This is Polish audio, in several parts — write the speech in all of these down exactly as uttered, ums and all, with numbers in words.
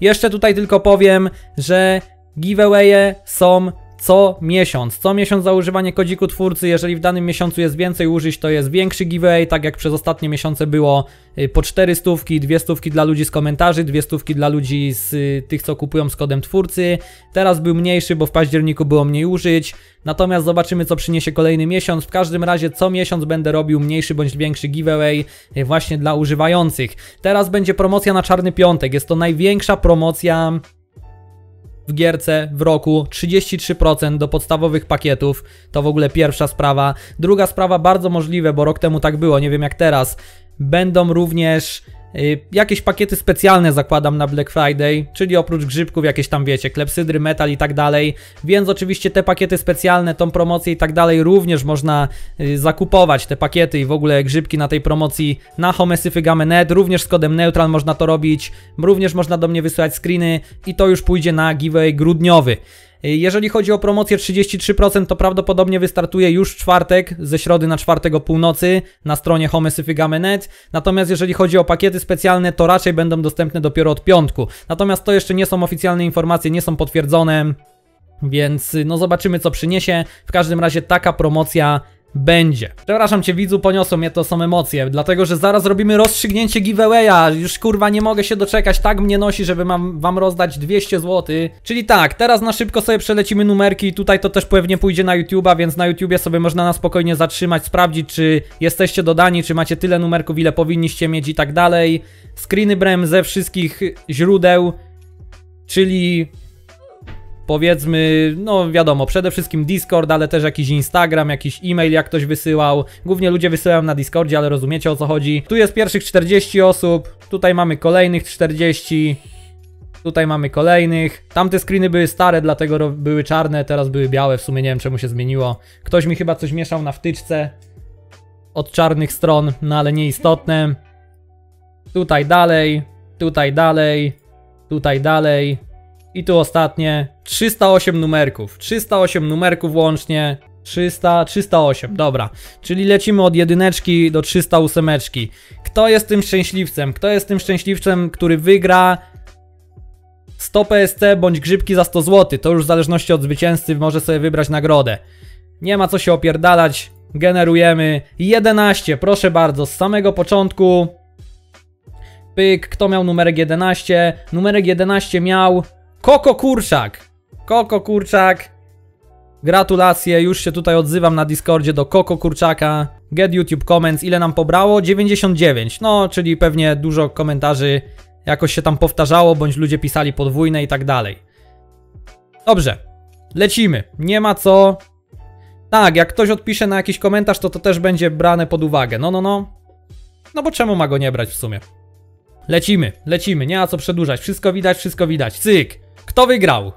Jeszcze tutaj tylko powiem, że giveawaye są co miesiąc. Co miesiąc za używanie kodziku twórcy, jeżeli w danym miesiącu jest więcej użyć, to jest większy giveaway, tak jak przez ostatnie miesiące było po cztery stówki, dwie stówki dla ludzi z komentarzy, dwie stówki dla ludzi z tych, co kupują z kodem twórcy. Teraz był mniejszy, bo w październiku było mniej użyć, natomiast zobaczymy, co przyniesie kolejny miesiąc. W każdym razie co miesiąc będę robił mniejszy bądź większy giveaway właśnie dla używających. Teraz będzie promocja na Czarny Piątek, jest to największa promocja w gierce w roku, trzydzieści trzy procent do podstawowych pakietów, to w ogóle pierwsza sprawa. Druga sprawa, bardzo możliwe, bo rok temu tak było, nie wiem jak teraz, będą również y, jakieś pakiety specjalne, zakładam, na Black Friday, czyli oprócz grzybków jakieś tam, wiecie, klepsydry, metal i tak dalej, więc oczywiście te pakiety specjalne, tą promocję i tak dalej również można y, zakupować, te pakiety i w ogóle grzybki na tej promocji na homesyfy game kropka net, również z kodem neutral można to robić, również można do mnie wysyłać screeny i to już pójdzie na giveaway grudniowy. Jeżeli chodzi o promocję trzydzieści trzy procent, to prawdopodobnie wystartuje już w czwartek, ze środy na czwartek o północy na stronie homesyfy game kropka net. Natomiast jeżeli chodzi o pakiety specjalne, to raczej będą dostępne dopiero od piątku. Natomiast to jeszcze nie są oficjalne informacje, nie są potwierdzone, więc no zobaczymy, co przyniesie. W każdym razie taka promocja będzie. Przepraszam cię, widzu, poniosą mnie to, są emocje, dlatego że zaraz robimy rozstrzygnięcie giveawaya. Już kurwa nie mogę się doczekać, tak mnie nosi, żeby mam wam rozdać dwieście złotych. Czyli tak, teraz na szybko sobie przelecimy numerki, tutaj to też pewnie pójdzie na YouTube'a, więc na YouTubie sobie można na spokojnie zatrzymać, sprawdzić, czy jesteście dodani, czy macie tyle numerków, ile powinniście mieć i tak dalej. Screeny brem ze wszystkich źródeł, czyli powiedzmy, no wiadomo, przede wszystkim Discord, ale też jakiś Instagram, jakiś e-mail, jak ktoś wysyłał. Głównie ludzie wysyłają na Discordzie, ale rozumiecie, o co chodzi. Tu jest pierwszych czterdzieści osób, tutaj mamy kolejnych czterdzieści, tutaj mamy kolejnych. Tamte screeny były stare, dlatego były czarne, teraz były białe, w sumie nie wiem, czemu się zmieniło. Ktoś mi chyba coś mieszał na wtyczce od czarnych stron, no ale nieistotne. Tutaj dalej, tutaj dalej, tutaj dalej. I tu ostatnie, trzysta osiem numerków, trzysta osiem numerków łącznie, trzysta, trzysta osiem, dobra, czyli lecimy od jedyneczki do trzysta ósemeczki. Kto jest tym szczęśliwcem? Kto jest tym szczęśliwcem, który wygra sto P S C bądź grzybki za sto złotych? To już w zależności od zwycięzcy może sobie wybrać nagrodę. Nie ma co się opierdalać, generujemy jedenaście, proszę bardzo, z samego początku. Pyk, kto miał numerek jedenaście? Numerek jedenaście miał Koko Kurczak. Koko Kurczak. Gratulacje, już się tutaj odzywam na Discordzie do Koko Kurczaka. Get YouTube Comments, ile nam pobrało? dziewięćdziesiąt dziewięć, no czyli pewnie dużo komentarzy jakoś się tam powtarzało, bądź ludzie pisali podwójne i tak dalej. Dobrze, lecimy, nie ma co. Tak, jak ktoś odpisze na jakiś komentarz, to to też będzie brane pod uwagę, no no no. No bo czemu ma go nie brać w sumie? Lecimy, lecimy, nie ma co przedłużać, wszystko widać, wszystko widać, cyk. Kto wygrał?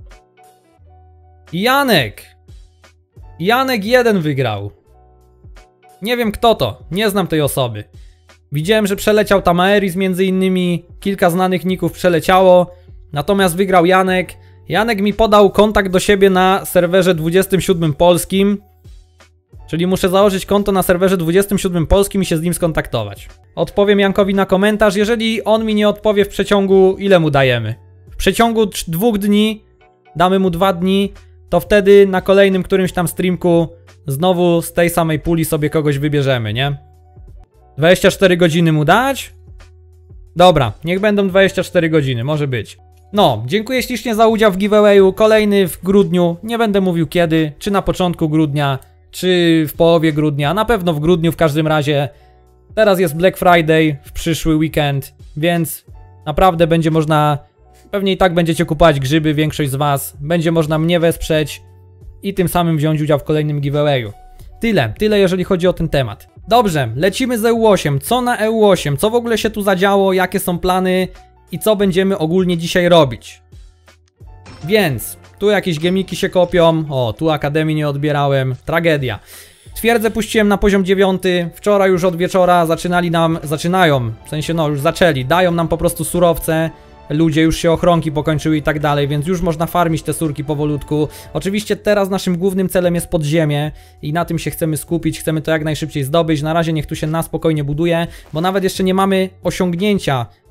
Janek. Janek jeden wygrał. Nie wiem kto to, nie znam tej osoby. Widziałem, że przeleciał tam Aeris między innymi, kilka znanych ników przeleciało. Natomiast wygrał Janek. Janek mi podał kontakt do siebie na serwerze dwudziestym siódmym polskim. Czyli muszę założyć konto na serwerze dwudziestym siódmym polskim i się z nim skontaktować. Odpowiem Jankowi na komentarz, jeżeli on mi nie odpowie w przeciągu, ile mu dajemy? W przeciągu dwóch dni, damy mu dwa dni, to wtedy na kolejnym którymś tam streamku znowu z tej samej puli sobie kogoś wybierzemy, nie? dwadzieścia cztery godziny mu dać? Dobra, niech będą dwadzieścia cztery godziny, może być. No, dziękuję ślicznie za udział w giveawayu, kolejny w grudniu, nie będę mówił kiedy, czy na początku grudnia, czy w połowie grudnia, na pewno w grudniu w każdym razie. Teraz jest Black Friday, w przyszły weekend, więc naprawdę będzie można, pewnie i tak będziecie kupować grzyby, większość z was, będzie można mnie wesprzeć i tym samym wziąć udział w kolejnym giveawayu. Tyle, tyle jeżeli chodzi o ten temat. Dobrze, lecimy z E U osiem, co na E U osiem, co w ogóle się tu zadziało, jakie są plany i co będziemy ogólnie dzisiaj robić. Więc, tu jakieś gemiki się kopią, o, tu Akademii nie odbierałem, tragedia. Twierdzę puściłem na poziom dziewiąty, wczoraj już od wieczora zaczynali nam, zaczynają, w sensie no już zaczęli, dają nam po prostu surowce, ludzie już się ochronki pokończyły i tak dalej, więc już można farmić te surki powolutku. Oczywiście teraz naszym głównym celem jest podziemie i na tym się chcemy skupić, chcemy to jak najszybciej zdobyć, na razie niech tu się na spokojnie buduje, bo nawet jeszcze nie mamy osiągnięcia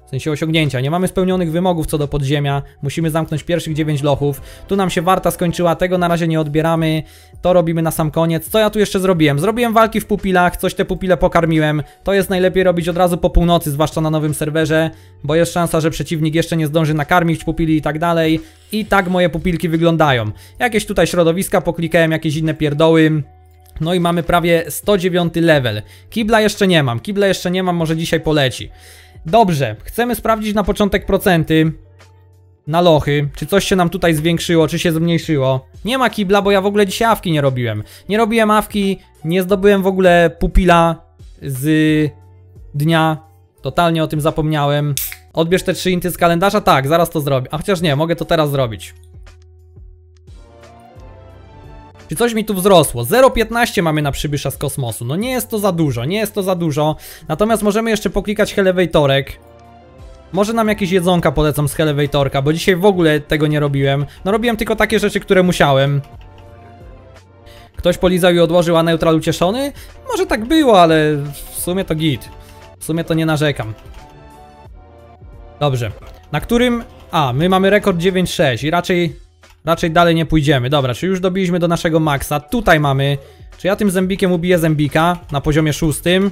W sensie osiągnięcia. Nie mamy spełnionych wymogów co do podziemia. Musimy zamknąć pierwszych dziewięć lochów. Tu nam się warta skończyła, tego na razie nie odbieramy. To robimy na sam koniec. Co ja tu jeszcze zrobiłem? Zrobiłem walki w pupilach, coś te pupile pokarmiłem. To jest najlepiej robić od razu po północy, zwłaszcza na nowym serwerze, bo jest szansa, że przeciwnik jeszcze nie zdąży nakarmić pupili i tak dalej. I tak moje pupilki wyglądają. Jakieś tutaj środowiska poklikałem, jakieś inne pierdoły. No i mamy prawie sto dziewiąty level. Kibla jeszcze nie mam, kibla jeszcze nie mam, może dzisiaj poleci. Dobrze, chcemy sprawdzić na początek procenty na lochy, czy coś się nam tutaj zwiększyło, czy się zmniejszyło. Nie ma kibla, bo ja w ogóle dzisiaj awki nie robiłem. Nie robiłem awki, nie zdobyłem w ogóle pupila z dnia. Totalnie o tym zapomniałem. Odbierz te trzy inty z kalendarza? Tak, zaraz to zrobię. A chociaż nie, mogę to teraz zrobić. Czy coś mi tu wzrosło? zero przecinek piętnaście mamy na przybysza z kosmosu. No nie jest to za dużo, nie jest to za dużo. Natomiast możemy jeszcze poklikać Elevatorek. Może nam jakieś jedzonka polecą z Elevatorka, bo dzisiaj w ogóle tego nie robiłem. No robiłem tylko takie rzeczy, które musiałem. Ktoś polizał i odłożył, a neutral ucieszony? Może tak było, ale w sumie to git. W sumie to nie narzekam. Dobrze. Na którym... A, my mamy rekord dziewięć sześć i raczej... Raczej dalej nie pójdziemy. Dobra, czy już dobiliśmy do naszego maksa? Tutaj mamy... Czy ja tym zębikiem ubiję zębika na poziomie szóstym?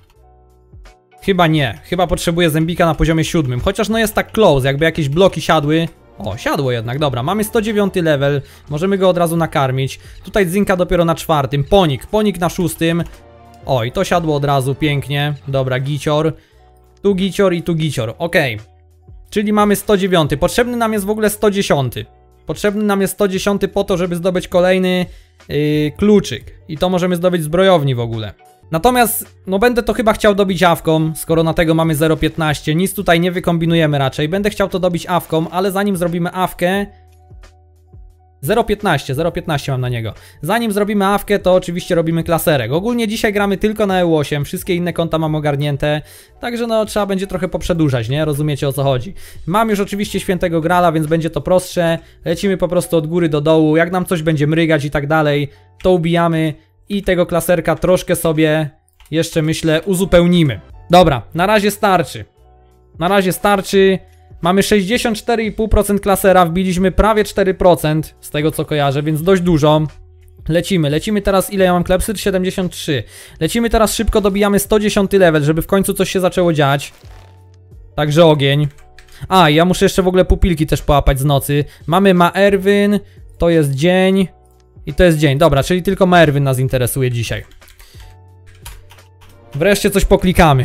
Chyba nie. Chyba potrzebuję zębika na poziomie siódmym. Chociaż no jest tak close, jakby jakieś bloki siadły. O, siadło jednak, dobra. Mamy sto dziewiąty level. Możemy go od razu nakarmić. Tutaj Zinka dopiero na czwartym. Ponik, ponik na szóstym. Oj, to siadło od razu, pięknie. Dobra, gicior. Tu gicior i tu gicior. Okej. Czyli mamy sto dziewiąty. Potrzebny nam jest w ogóle sto dziesiąty. Potrzebny nam jest sto dziesiąty po to, żeby zdobyć kolejny yy, kluczyk. I to możemy zdobyć zbrojowni w ogóle. Natomiast, no będę to chyba chciał dobić awką, skoro na tego mamy zero przecinek piętnaście. Nic tutaj nie wykombinujemy raczej. Będę chciał to dobić awką, ale zanim zrobimy awkę... zero przecinek piętnaście, zero przecinek piętnaście mam na niego. Zanim zrobimy awkę, to oczywiście robimy klaserek. Ogólnie dzisiaj gramy tylko na E U osiem, wszystkie inne konta mam ogarnięte. Także no trzeba będzie trochę poprzedłużać, nie? Rozumiecie o co chodzi. Mam już oczywiście świętego grala, więc będzie to prostsze. Lecimy po prostu od góry do dołu. Jak nam coś będzie mrygać i tak dalej, to ubijamy. I tego klaserka troszkę sobie jeszcze myślę uzupełnimy. Dobra, na razie starczy. Na razie starczy. Mamy sześćdziesiąt cztery i pół procent klasera, wbiliśmy prawie cztery procent z tego co kojarzę, więc dość dużo. Lecimy, lecimy teraz, ile ja mam klepsyd? siedemdziesiąt trzy. Lecimy teraz szybko, dobijamy sto dziesiąty level, żeby w końcu coś się zaczęło dziać. Także ogień. A, ja muszę jeszcze w ogóle pupilki też połapać z nocy. Mamy Maerwyn, to jest dzień i to jest dzień. Dobra, czyli tylko Maerwyn nas interesuje dzisiaj. Wreszcie coś poklikamy.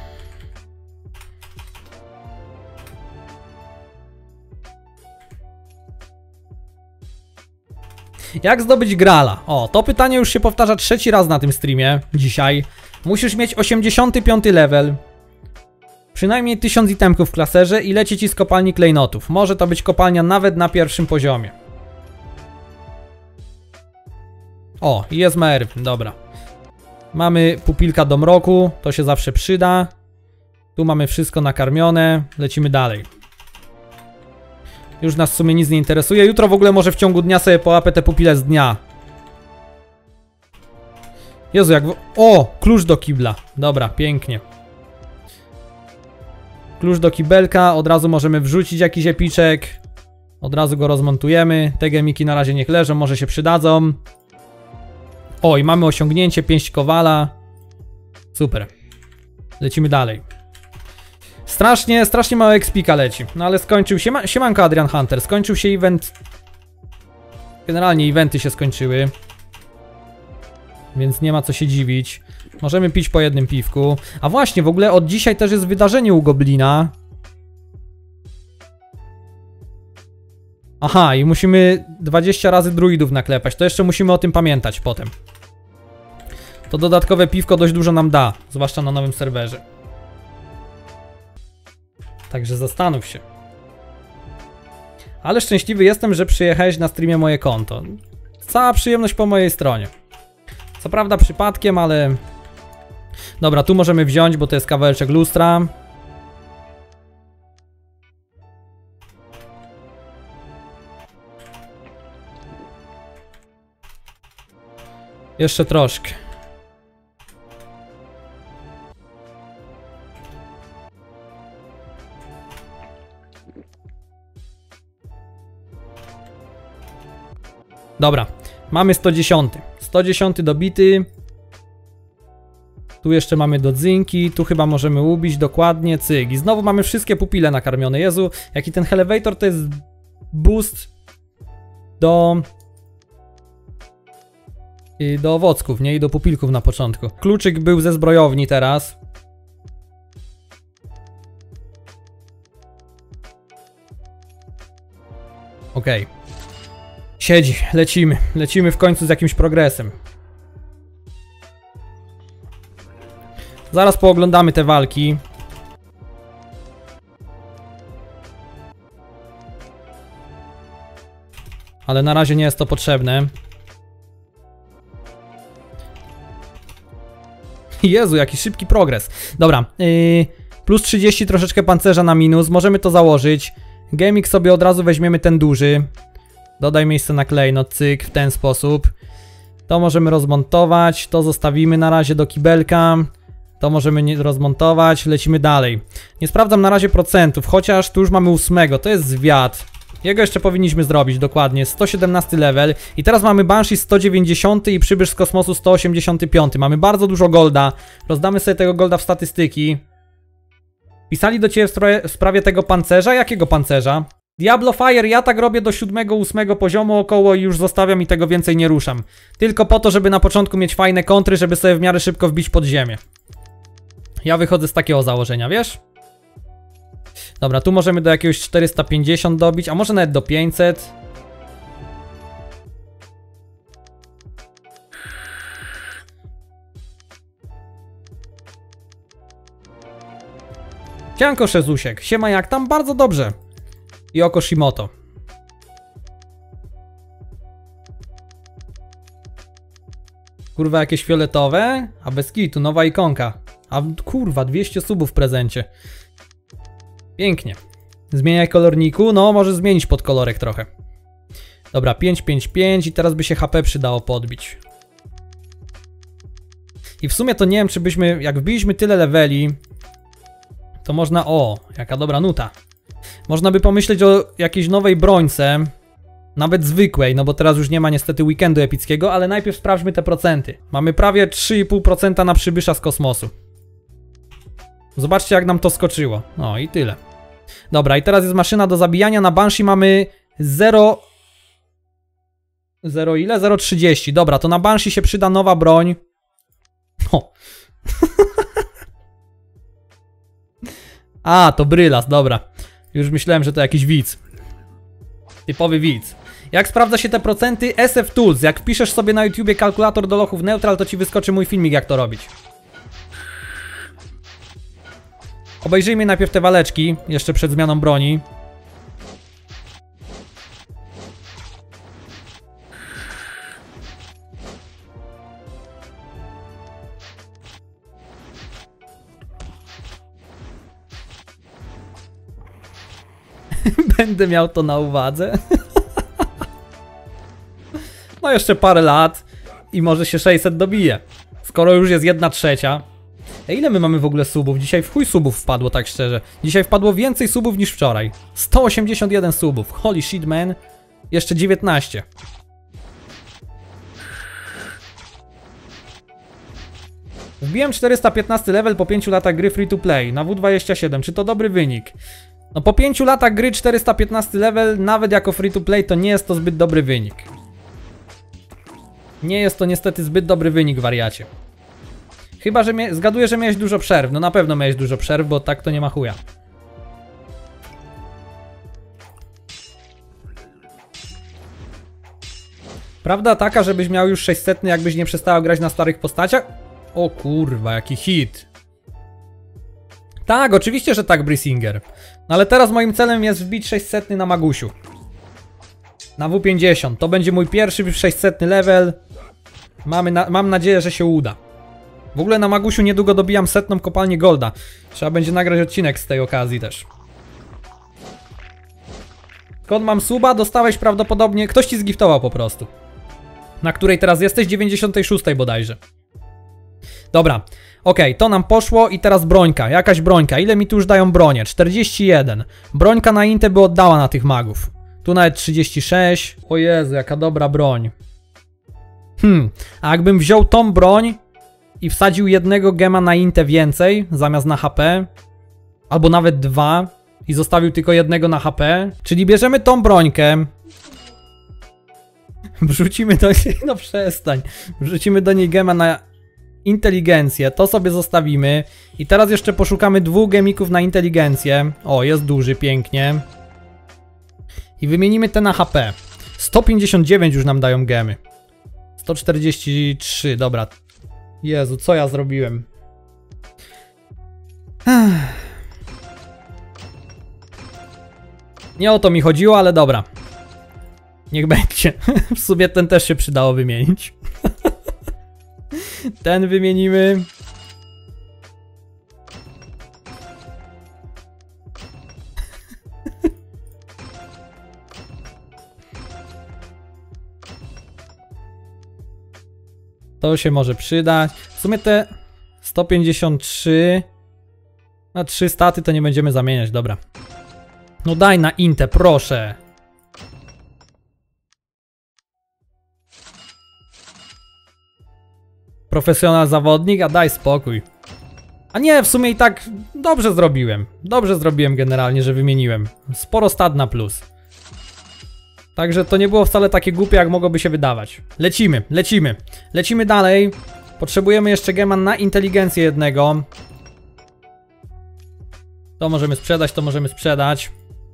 Jak zdobyć grala? O, to pytanie już się powtarza trzeci raz na tym streamie dzisiaj. Musisz mieć osiemdziesiąty piąty level. Przynajmniej tysiąc itemków w klaserze i leci ci z kopalni klejnotów. Może to być kopalnia nawet na pierwszym poziomie. O, jest Maerwyn, dobra. Mamy pupilka do mroku, to się zawsze przyda. Tu mamy wszystko nakarmione, lecimy dalej. Już nas w sumie nic nie interesuje. Jutro w ogóle może w ciągu dnia sobie połapę te pupile z dnia. Jezu, jak... W... O! Klucz do kibla. Dobra, pięknie. Klucz do kibelka. Od razu możemy wrzucić jakiś epiczek. Od razu go rozmontujemy. Te gemiki na razie niech leżą, może się przydadzą. O, i mamy osiągnięcie. Pięść kowala. Super. Lecimy dalej. Strasznie, strasznie mało expika leci. No ale skończył się... Siemanko Adrian Hunter. Skończył się event... Generalnie eventy się skończyły. Więc nie ma co się dziwić. Możemy pić po jednym piwku. A właśnie, w ogóle od dzisiaj też jest wydarzenie u Goblina. Aha, i musimy dwadzieścia razy druidów naklepać. To jeszcze musimy o tym pamiętać potem. To dodatkowe piwko dość dużo nam da. Zwłaszcza na nowym serwerze. Także zastanów się. Ale szczęśliwy jestem, że przyjechałeś na streamie moje konto. Cała przyjemność po mojej stronie. Co prawda przypadkiem, ale... Dobra, tu możemy wziąć, bo to jest kawałeczek lustra. Jeszcze troszkę. Dobra, mamy sto dziesięć. sto dziesięć dobity. Tu jeszcze mamy dodzynki, tu chyba możemy ubić dokładnie, cyk. I znowu mamy wszystkie pupile nakarmione. Jezu, jaki ten elevator to jest boost do... I do owocków, nie? I do pupilków na początku. Kluczyk był ze zbrojowni teraz. Okej. Okay. Siedzi, lecimy. Lecimy w końcu z jakimś progresem. Zaraz pooglądamy te walki. Ale na razie nie jest to potrzebne. Jezu, jaki szybki progres. Dobra, yy, plus trzydzieści troszeczkę pancerza na minus. Możemy to założyć. Gaming sobie od razu weźmiemy ten duży. Dodaj miejsce na klejnot, cyk, w ten sposób. To możemy rozmontować. To zostawimy na razie do kibelka. To możemy nie rozmontować, lecimy dalej. Nie sprawdzam na razie procentów, chociaż tu już mamy ósmego, to jest zwiat. Jego jeszcze powinniśmy zrobić, dokładnie, sto siedemnasty level. I teraz mamy Banshee sto dziewięćdziesiąt i przybysz z kosmosu sto osiemdziesiąt pięć. Mamy bardzo dużo golda, rozdamy sobie tego golda w statystyki. Pisali do ciebie w, w sprawie tego pancerza? Jakiego pancerza? Diablo Fire, ja tak robię do siódmego, ósmego poziomu około i już zostawiam i tego więcej nie ruszam. Tylko po to, żeby na początku mieć fajne kontry, żeby sobie w miarę szybko wbić pod ziemię. Ja wychodzę z takiego założenia, wiesz? Dobra, tu możemy do jakiegoś czterysta pięćdziesiąt dobić, a może nawet do pięćset. Cianko Szezusiek, siema, jak tam? Bardzo dobrze. I oko Shimoto. Kurwa, jakieś fioletowe? A bez kitu, nowa ikonka. A kurwa, dwieście subów w prezencie. Pięknie. Zmieniaj kolorniku? No, może zmienić podkolorek trochę. Dobra, pięć pięć pięć i teraz by się H P przydało podbić. I w sumie to nie wiem, czy byśmy, jak wbiliśmy tyle leveli, to można, o, jaka dobra nuta. Można by pomyśleć o jakiejś nowej brońce, nawet zwykłej, no bo teraz już nie ma niestety weekendu epickiego, ale najpierw sprawdźmy te procenty. Mamy prawie trzy i pół procent na przybysza z kosmosu. Zobaczcie, jak nam to skoczyło. No i tyle. Dobra, i teraz jest maszyna do zabijania. Na Banshee mamy zero... zero ile? zero trzydzieści. Dobra, to na Banshee się przyda nowa broń. O. A, to Brylas, dobra. Już myślałem, że to jakiś widz. Typowy widz. Jak sprawdza się te procenty? S F Tools. Jak wpiszesz sobie na YouTubie kalkulator do lochów neutral, to ci wyskoczy mój filmik, jak to robić. Obejrzyjmy najpierw te waleczki, jeszcze przed zmianą broni. Będę miał to na uwadze. No jeszcze parę lat i może się sześćset dobije. Skoro już jest jedna trzecia. A ile my mamy w ogóle subów? Dzisiaj w chuj subów wpadło, tak szczerze. Dzisiaj wpadło więcej subów niż wczoraj. sto osiemdziesiąt jeden subów. Holy shit, man. Jeszcze dziewiętnaście. Wbiłem czterysta piętnasty level po pięciu latach gry free to play na W dwadzieścia siedem. Czy to dobry wynik? No po pięciu latach gry czterysta piętnasty level, nawet jako free to play, to nie jest to zbyt dobry wynik. Nie jest to niestety zbyt dobry wynik, wariacie. Chyba, że mia... zgaduję, że miałeś dużo przerw. No na pewno miałeś dużo przerw, bo tak to nie ma chuja. Prawda taka, żebyś miał już sześćset, jakbyś nie przestała grać na starych postaciach? O kurwa, jaki hit. Tak, oczywiście, że tak, Brisinger. No ale teraz moim celem jest wbić sześćset na Magusiu. Na W pięćdziesiąt. To będzie mój pierwszy sześćset level. Mamy na... Mam nadzieję, że się uda. W ogóle na Magusiu niedługo dobijam setną kopalnię Golda. Trzeba będzie nagrać odcinek z tej okazji też. Skąd mam suba? Dostałeś prawdopodobnie... Ktoś ci zgiftował po prostu. Na której teraz jesteś? dziewięćdziesiątej szóstej bodajże. Dobra. Okej, okay, to nam poszło i teraz brońka. Jakaś brońka. Ile mi tu już dają bronie? czterdzieści jeden. Brońka na Intę by oddała na tych magów. Tu nawet trzydzieści sześć. O Jezu, jaka dobra broń. Hmm, a jakbym wziął tą broń i wsadził jednego gema na intę więcej, zamiast na H P, albo nawet dwa i zostawił tylko jednego na H P, czyli bierzemy tą brońkę, wrzucimy do niej, no przestań, wrzucimy do niej gema na inteligencję, to sobie zostawimy i teraz jeszcze poszukamy dwóch gemików na inteligencję. O, jest duży, pięknie. I wymienimy te na H P. sto pięćdziesiąt dziewięć już nam dają gemy. sto czterdzieści trzy, dobra. Jezu, co ja zrobiłem? Nie o to mi chodziło, ale dobra. Niech będzie. W sumie ten też się przydało wymienić. Ten wymienimy. To się może przydać. W sumie te sto pięćdziesiąt trzy na trzy staty to nie będziemy zamieniać, dobra. No daj na intę, proszę. Profesjonal zawodnik, a daj spokój. A nie, w sumie i tak dobrze zrobiłem. Dobrze zrobiłem generalnie, że wymieniłem. Sporo stat na plus. Także to nie było wcale takie głupie, jak mogłoby się wydawać. Lecimy, lecimy. Lecimy dalej. Potrzebujemy jeszcze gema na inteligencję jednego. To możemy sprzedać, to możemy sprzedać.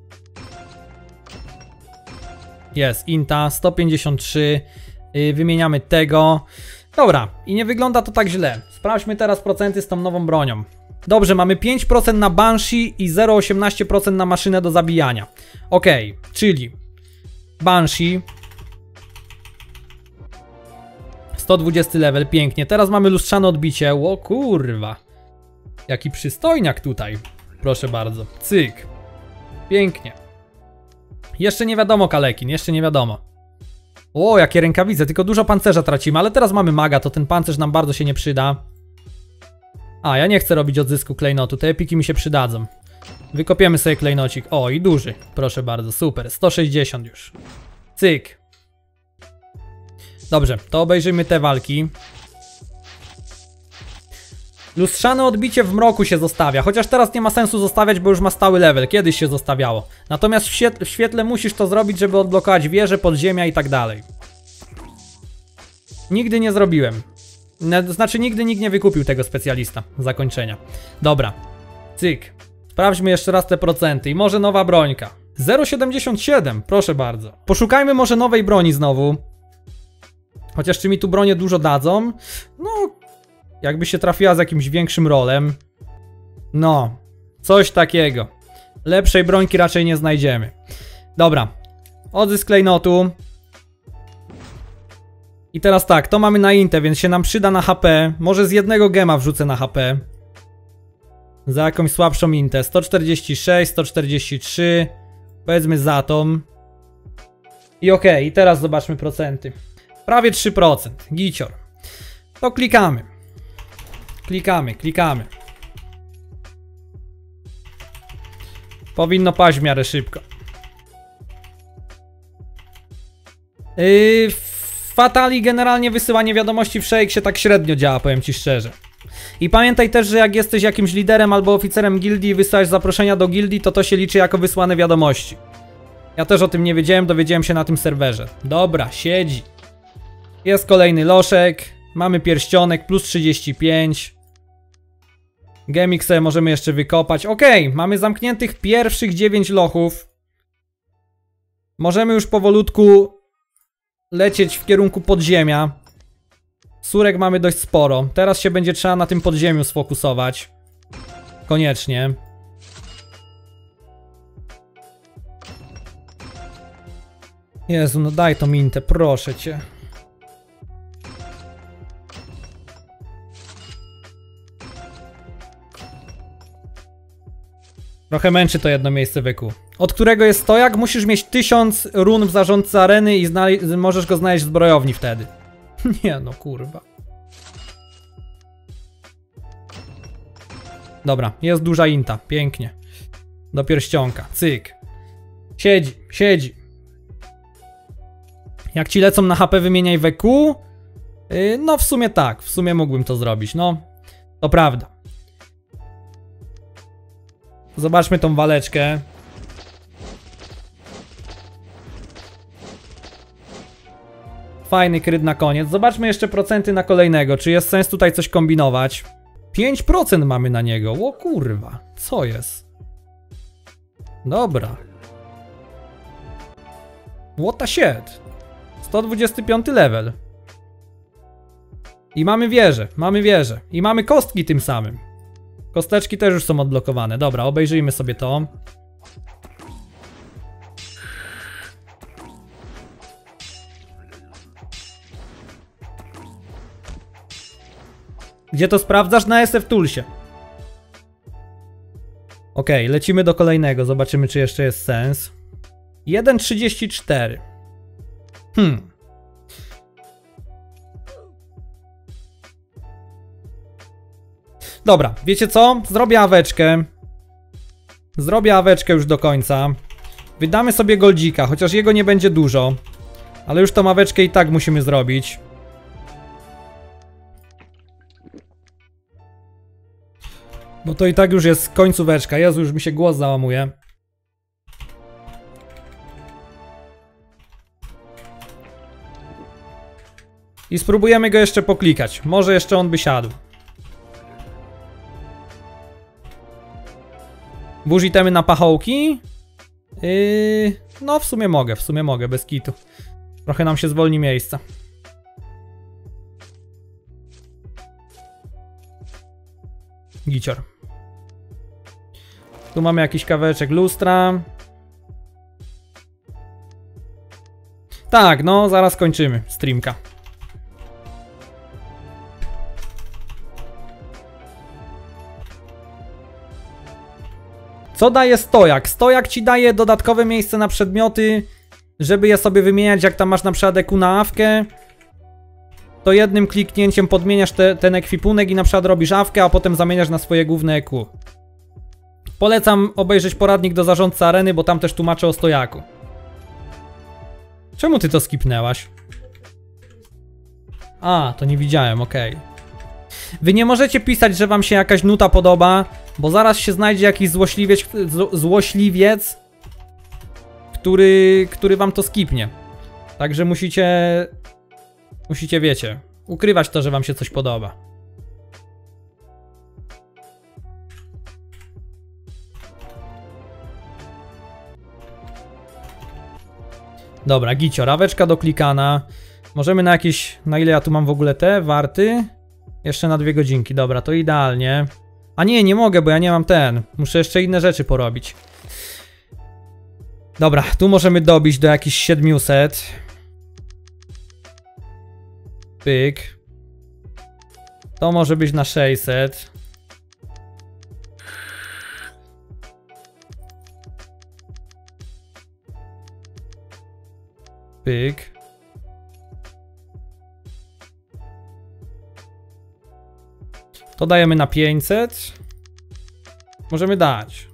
Jest, inta, sto pięćdziesiąt trzy. Yy, wymieniamy tego. Dobra, i nie wygląda to tak źle. Sprawdźmy teraz procenty z tą nową bronią. Dobrze, mamy pięć procent na Banshee i zero przecinek osiemnaście procent na maszynę do zabijania. Ok, czyli Banshee sto dwudziesty level, pięknie. Teraz mamy lustrzane odbicie. O kurwa. Jaki przystojniak tutaj. Proszę bardzo. Cyk. Pięknie. Jeszcze nie wiadomo, Kalekin, jeszcze nie wiadomo. O, jakie rękawice, tylko dużo pancerza tracimy, ale teraz mamy maga, to ten pancerz nam bardzo się nie przyda. A, ja nie chcę robić odzysku klejnotu, te epiki mi się przydadzą. Wykopiemy sobie klejnocik. O, i duży, proszę bardzo, super, sto sześćdziesiąt już. Cyk. Dobrze, to obejrzyjmy te walki. Lustrzane odbicie w mroku się zostawia, chociaż teraz nie ma sensu zostawiać, bo już ma stały level, kiedyś się zostawiało. Natomiast w świetle, w świetle musisz to zrobić, żeby odblokować wieżę, podziemia i tak dalej. Nigdy nie zrobiłem. Znaczy nigdy nikt nie wykupił tego specjalista zakończenia. Dobra, cyk. Sprawdźmy jeszcze raz te procenty i może nowa brońka. zero przecinek siedemdziesiąt siedem, proszę bardzo. Poszukajmy może nowej broni znowu. Chociaż czy mi tu bronie dużo dadzą? No... Jakby się trafiła z jakimś większym rolem. No, coś takiego. Lepszej brońki raczej nie znajdziemy. Dobra, odzysk klejnotu. I teraz tak, to mamy na intę, więc się nam przyda na H P. Może z jednego gema wrzucę na H P. Za jakąś słabszą intę. sto czterdzieści sześć, sto czterdzieści trzy. Powiedzmy za tą. I okej, okay, i teraz zobaczmy procenty. Prawie trzy procent, gicior. To klikamy. Klikamy, klikamy. Powinno paść w miarę szybko. Yy, w Fatali generalnie wysyłanie wiadomości w Shake się tak średnio działa, powiem ci szczerze. I pamiętaj też, że jak jesteś jakimś liderem albo oficerem gildii i wysyłasz zaproszenia do gildii, to to się liczy jako wysłane wiadomości. Ja też o tym nie wiedziałem, dowiedziałem się na tym serwerze. Dobra, siedzi. Jest kolejny loszek. Mamy pierścionek plus trzydzieści pięć. Gemik sobie możemy jeszcze wykopać. Okej, okay, mamy zamkniętych pierwszych dziewięć lochów. Możemy już powolutku lecieć w kierunku podziemia. Surek mamy dość sporo. Teraz się będzie trzeba na tym podziemiu sfokusować. Koniecznie. Jezu, no daj to mintę, proszę cię. Trochę męczy to jedno miejsce wyku. Od którego jest stojak? Musisz mieć tysiąc run w zarządcy areny i możesz go znaleźć w zbrojowni wtedy. Nie no, kurwa. Dobra, jest duża inta, pięknie. Do pierścionka, cyk. Siedzi, siedzi. Jak ci lecą na H P, wymieniaj w E Q? Yy, no w sumie tak, w sumie mógłbym to zrobić, no. To prawda. Zobaczmy tą waleczkę. Fajny kryt na koniec. Zobaczmy jeszcze procenty na kolejnego. Czy jest sens tutaj coś kombinować? pięć procent mamy na niego. O kurwa. Co jest? Dobra. What the shit? sto dwudziesty piąty level. I mamy wieżę. Mamy wieżę. I mamy kostki tym samym. Kosteczki też już są odblokowane. Dobra, obejrzyjmy sobie to. Gdzie to sprawdzasz? Na S F Toolsie. Ok, lecimy do kolejnego. Zobaczymy, czy jeszcze jest sens. jeden trzydzieści cztery. Hmm. Dobra, wiecie co? Zrobię aweczkę. Zrobię aweczkę już do końca. Wydamy sobie goldzika, chociaż jego nie będzie dużo. Ale już tą aweczkę i tak musimy zrobić. Bo to i tak już jest końcóweczka. Jezu, już mi się głos załamuje. I spróbujemy go jeszcze poklikać. Może jeszcze on by siadł. Burz itemy na pachołki? Yy, no w sumie mogę, w sumie mogę, bez kitu. Trochę nam się zwolni miejsca. Gicior. Tu mamy jakiś kawałeczek lustra. Tak, no zaraz kończymy streamka. Co daje stojak? Stojak ci daje dodatkowe miejsce na przedmioty, żeby je sobie wymieniać, jak tam masz na przykład E Q na awkę. To jednym kliknięciem podmieniasz te, ten ekwipunek i na przykład robisz awkę, a potem zamieniasz na swoje główne E Q. Polecam obejrzeć poradnik do zarządcy areny, bo tam też tłumaczę o stojaku. Czemu ty to skipnęłaś? A, to nie widziałem, okej. Okay. Wy nie możecie pisać, że wam się jakaś nuta podoba, bo zaraz się znajdzie jakiś złośliwiec, złośliwiec który, który wam to skipnie. Także musicie, musicie, wiecie, ukrywać to, że wam się coś podoba. Dobra, gicio, raweczka doklikana. Możemy na jakieś, na ile ja tu mam w ogóle te warty? Jeszcze na dwie godzinki, dobra, to idealnie. A nie, nie mogę, bo ja nie mam ten. Muszę jeszcze inne rzeczy porobić. Dobra, tu możemy dobić do jakichś siedmiuset. Pyk. To może być na sześćset. Pyk. To dajemy na pięćset. Możemy dać.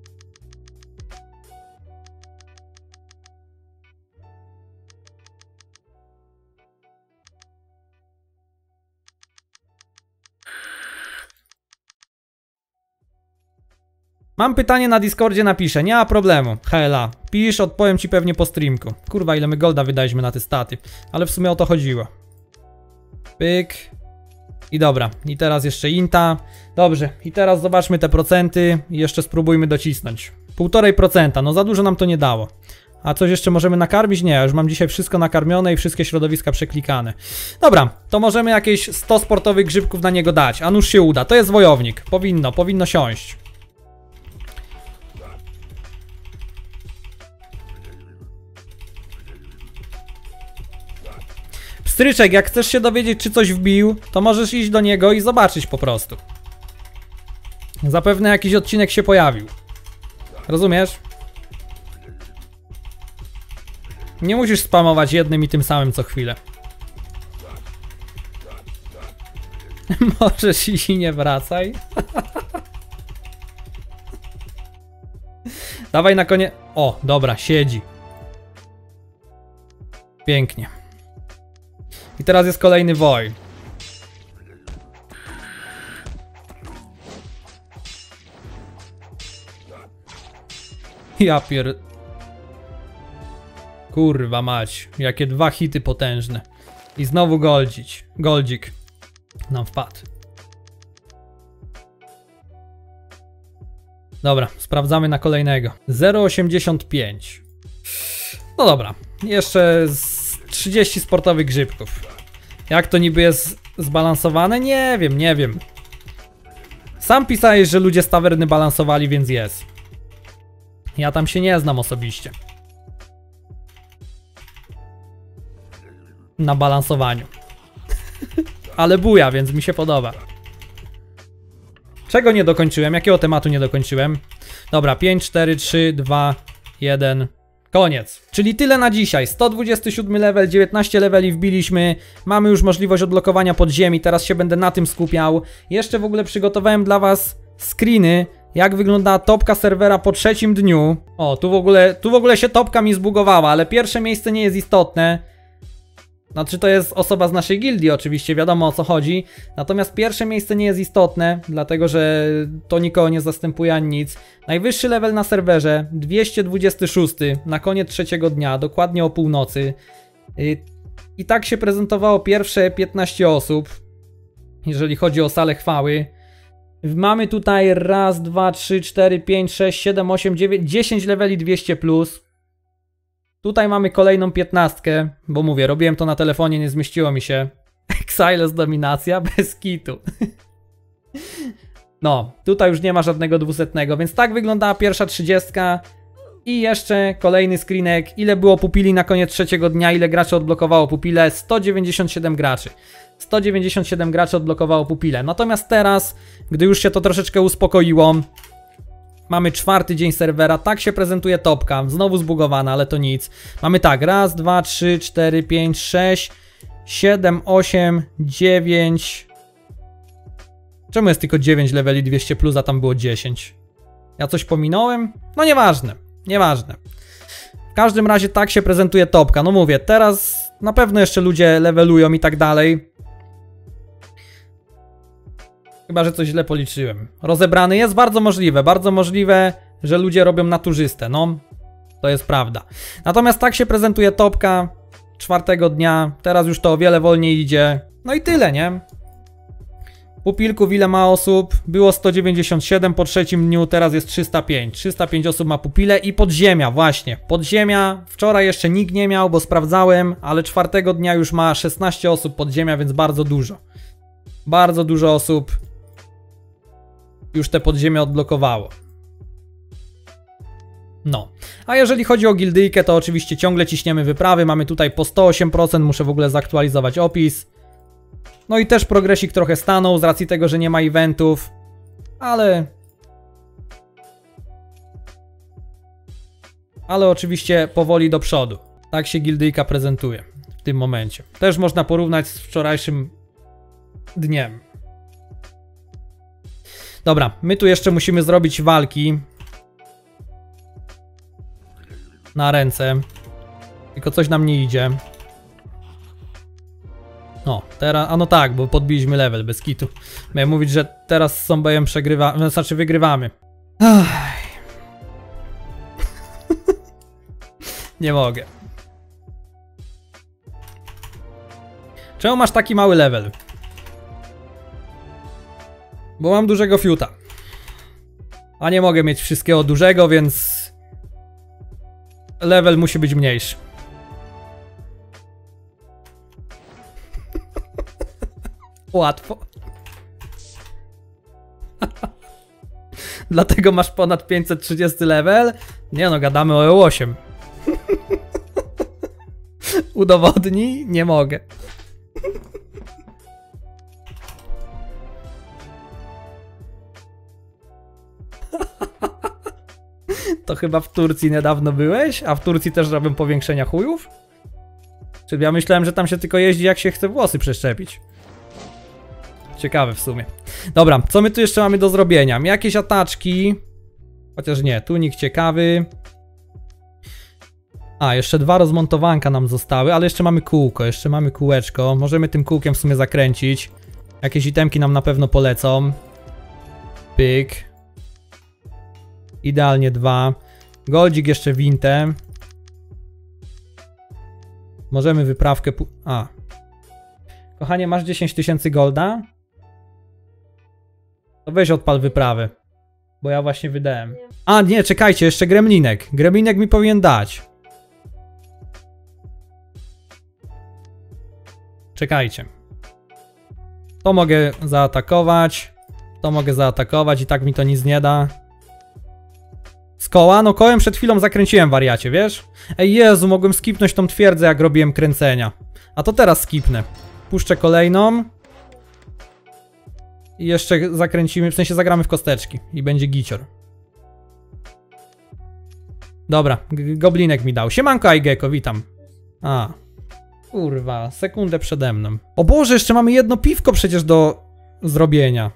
Mam pytanie na Discordzie, napiszę. Nie ma problemu. Hela. Pisz, odpowiem ci pewnie po streamku. Kurwa, ile my golda wydaliśmy na te staty. Ale w sumie o to chodziło. Pyk. I dobra. I teraz jeszcze inta. Dobrze. I teraz zobaczmy te procenty. I jeszcze spróbujmy docisnąć. Półtorej procenta. No za dużo nam to nie dało. A coś jeszcze możemy nakarmić? Nie, już mam dzisiaj wszystko nakarmione i wszystkie środowiska przeklikane. Dobra, to możemy jakieś sto sportowych grzybków na niego dać. A nuż się uda. To jest wojownik. Powinno, powinno siąść. Stryczek, jak chcesz się dowiedzieć, czy coś wbił, to możesz iść do niego i zobaczyć po prostu. Zapewne jakiś odcinek się pojawił. Rozumiesz? Nie musisz spamować jednym i tym samym co chwilę. Możesz iść i nie wracaj. Dawaj na konie... O, dobra, siedzi. Pięknie. I teraz jest kolejny woj. Ja pier... Kurwa mać, jakie dwa hity potężne. I znowu goldzić. Goldzik nam wpadł. Dobra, sprawdzamy na kolejnego. zero osiemdziesiąt pięć. No dobra, jeszcze z trzydzieści sportowych grzybków. Jak to niby jest zbalansowane? Nie wiem, nie wiem. Sam pisałeś, że ludzie z tawerny balansowali, więc jest. Ja tam się nie znam osobiście. Na balansowaniu. Ale buja, więc mi się podoba. Czego nie dokończyłem? Jakiego tematu nie dokończyłem? Dobra, pięć, cztery, trzy, dwa, jeden. Koniec. Czyli tyle na dzisiaj. sto dwudziesty siódmy level, dziewiętnaście leveli wbiliśmy. Mamy już możliwość odblokowania podziemi. Teraz się będę na tym skupiał. Jeszcze w ogóle przygotowałem dla was screeny, jak wygląda topka serwera po trzecim dniu. O, tu w ogóle, tu w ogóle się topka mi zbugowała, ale pierwsze miejsce nie jest istotne. Znaczy to jest osoba z naszej gildii oczywiście, wiadomo o co chodzi. Natomiast pierwsze miejsce nie jest istotne, dlatego że to nikogo nie zastępuje ani nic. Najwyższy level na serwerze, dwieście dwudziesty szósty, na koniec trzeciego dnia, dokładnie o północy. I tak się prezentowało pierwsze piętnaście osób, jeżeli chodzi o salę chwały. Mamy tutaj raz, dwa, trzy, cztery, pięć, sześć, siedem, osiem, dziewięć, dziesięć leveli dwieście plus. Tutaj mamy kolejną piętnastkę, bo mówię, robiłem to na telefonie, nie zmieściło mi się. Exiles dominacja, bez kitu. No, tutaj już nie ma żadnego dwusetnego, więc tak wyglądała pierwsza trzydziestka. I jeszcze kolejny screenek, ile było pupili na koniec trzeciego dnia, ile graczy odblokowało pupile? sto dziewięćdziesiąt siedem graczy. sto dziewięćdziesiąt siedem graczy odblokowało pupile. Natomiast teraz, gdy już się to troszeczkę uspokoiło, mamy czwarty dzień serwera, tak się prezentuje topka, znowu zbugowana, ale to nic. Mamy tak, raz, dwa, trzy, cztery, pięć, sześć, siedem, osiem, dziewięć. Czemu jest tylko dziewięć leveli dwieście plus, a tam było dziesięć? Ja coś pominąłem? No nieważne, nieważne. W każdym razie tak się prezentuje topka. No mówię, teraz na pewno jeszcze ludzie levelują i tak dalej. Chyba, że coś źle policzyłem. Rozebrany jest bardzo możliwe, bardzo możliwe, że ludzie robią naturzystę, no. To jest prawda. Natomiast tak się prezentuje topka czwartego dnia. Teraz już to o wiele wolniej idzie. No i tyle, nie? Pupilków ile ma osób? Było sto dziewięćdziesiąt siedem po trzecim dniu, teraz jest trzysta pięć. trzysta pięć osób ma pupile i podziemia, właśnie. Podziemia wczoraj jeszcze nikt nie miał, bo sprawdzałem, ale czwartego dnia już ma szesnaście osób podziemia, więc bardzo dużo. Bardzo dużo osób już te podziemia odblokowało. No. A jeżeli chodzi o gildyjkę, to oczywiście ciągle ciśniemy wyprawy. Mamy tutaj po sto osiem procent, muszę w ogóle zaktualizować opis. No i też progresik trochę stanął z racji tego, że nie ma eventów. Ale... Ale oczywiście powoli do przodu. Tak się gildyjka prezentuje w tym momencie. Też można porównać z wczorajszym dniem. Dobra, my tu jeszcze musimy zrobić walki na ręce. Tylko coś nam nie idzie. O, teraz, a no tak, bo podbiliśmy level bez kitu. Miałem mówić, że teraz z Sombejem przegrywamy, znaczy wygrywamy. Nie mogę. Czemu masz taki mały level? Bo mam dużego fiuta. A nie mogę mieć wszystkiego dużego, więc level musi być mniejszy. Łatwo. Dlatego masz ponad pięćset trzydziesty level? Nie no, gadamy o E osiem. Udowodnij? Nie mogę. To chyba w Turcji niedawno byłeś? A w Turcji też robią powiększenia chujów? Czyli ja myślałem, że tam się tylko jeździ, jak się chce włosy przeszczepić. Ciekawe w sumie. Dobra, co my tu jeszcze mamy do zrobienia? Jakieś ataczki. Chociaż nie, tunik ciekawy. A, jeszcze dwa rozmontowanka nam zostały, ale jeszcze mamy kółko, jeszcze mamy kółeczko. Możemy tym kółkiem w sumie zakręcić. Jakieś itemki nam na pewno polecą. Pyk. Idealnie dwa. Goldzik jeszcze wintę. Możemy wyprawkę... A. Kochanie, masz dziesięć tysięcy golda? To weź odpal wyprawę. Bo ja właśnie wydałem. A, nie, czekajcie, jeszcze gremlinek. Gremlinek mi powinien dać. Czekajcie. To mogę zaatakować. To mogę zaatakować i tak mi to nic nie da. Z koła? No kołem przed chwilą zakręciłem, wariacie, wiesz? Ej, Jezu, mogłem skipnąć tą twierdzę, jak robiłem kręcenia. A to teraz skipnę. Puszczę kolejną. I jeszcze zakręcimy, w sensie zagramy w kosteczki. I będzie gicior. Dobra, goblinek mi dał. Siemanko, Aigeko, witam. A. Kurwa, sekundę przede mną. O Boże, jeszcze mamy jedno piwko przecież do zrobienia.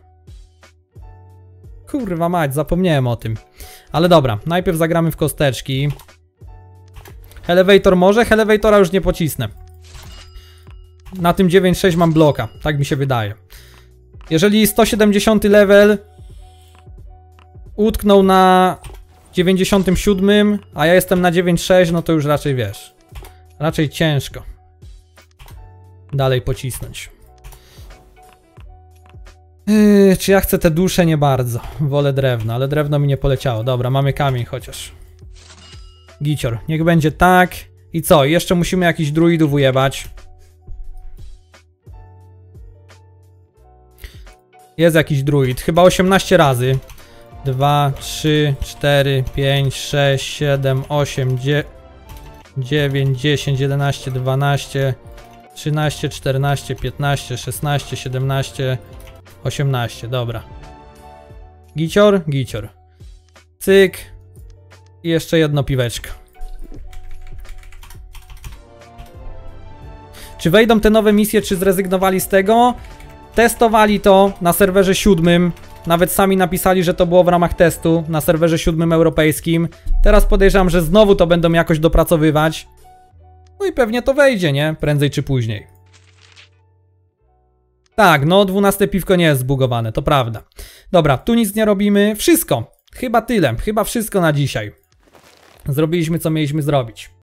Kurwa mać, zapomniałem o tym. Ale dobra, najpierw zagramy w kosteczki. Elevator może? Elevatora już nie pocisnę. Na tym dziewięć sześć mam bloka, tak mi się wydaje. Jeżeli sto siedemdziesiąty level utknął na dziewięćdziesiątym siódmym, a ja jestem na dziewięć sześć, no to już raczej wiesz. Raczej ciężko dalej pocisnąć. Yy, czy ja chcę te dusze? Nie bardzo. Wolę drewno, ale drewno mi nie poleciało. Dobra, mamy kamień chociaż. Gicior, niech będzie tak. I co? Jeszcze musimy jakichś druidów ujebać. Jest jakiś druid. Chyba osiemnaście razy. dwa, trzy, cztery, pięć, sześć, siedem, osiem, dziewięć, dziesięć, jedenaście, dwanaście, trzynaście, czternaście, piętnaście, szesnaście, siedemnaście, osiemnaście. Dobra. Gicior? Gicior. Cyk. I jeszcze jedno piweczko. Czy wejdą te nowe misje, czy zrezygnowali z tego? Testowali to na serwerze siódmym. Nawet sami napisali, że to było w ramach testu na serwerze siódmym europejskim. Teraz podejrzewam, że znowu to będą jakoś dopracowywać. No i pewnie to wejdzie, nie? Prędzej czy później. Tak, no dwunaste piwko nie jest zbugowane, to prawda. Dobra, tu nic nie robimy. Wszystko. Chyba tyle. Chyba wszystko na dzisiaj. Zrobiliśmy, co mieliśmy zrobić.